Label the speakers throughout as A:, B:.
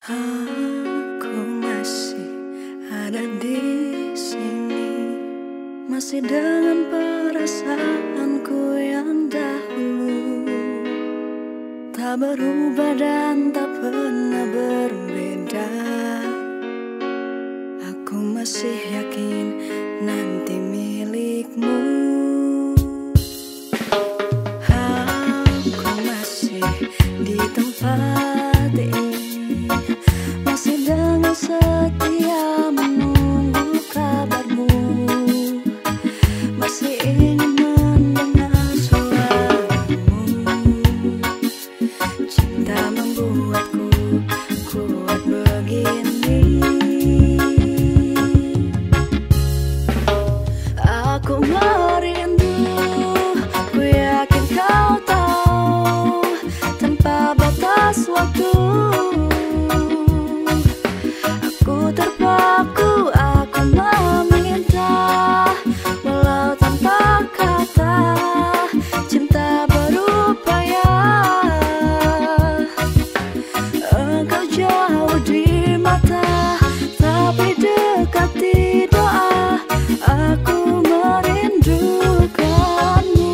A: Aku masih ada di sini, masih dengan perasaanku yang dahulu, tak berubah dan tak pernah berbeda. Aku masih yakin nanti milikmu. Aku masih di tempat ini, masih dengan setia menunggu kabarmu, masih ingin mendengar suaramu. Cinta membuatku kuat begini. Aku merindu, ku yakin kau tahu, tanpa batas waktu. Aku terpaku, aku meminta, walau tanpa kata. Cinta berupaya, engkau jauh di mata, tapi dekat di doa. Aku merindukanmu.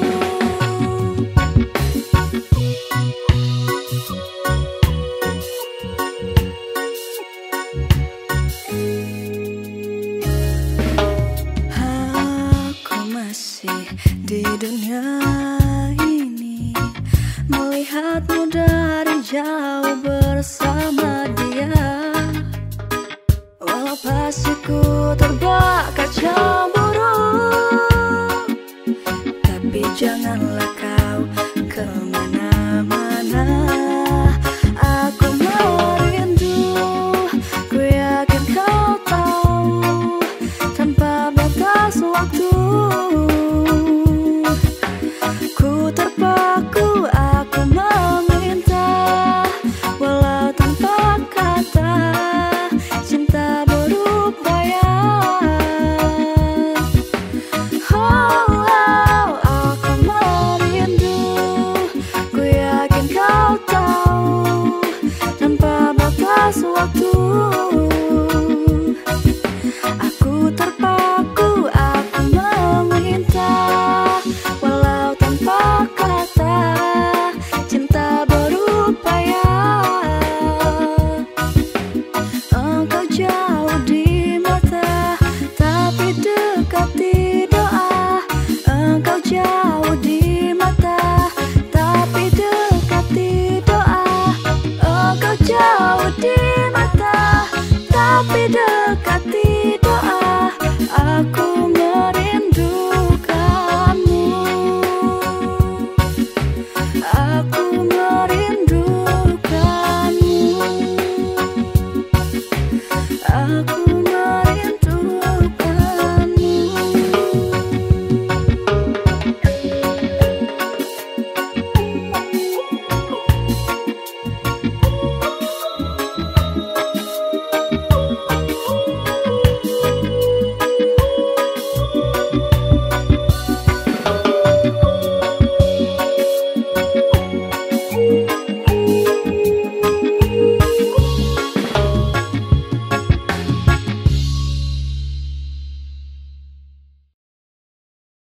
A: Aku masih di dunia ini, melihatmu dari jauh bersama dia. Walau pastiku terbakar cemburu, tapi janganlah